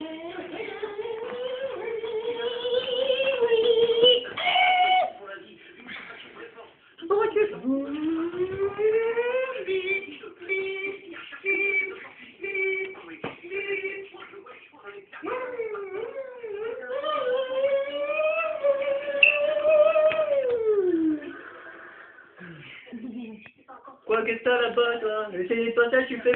Quoi que t'as là-bas, toi? C'est pas ça, tu fais.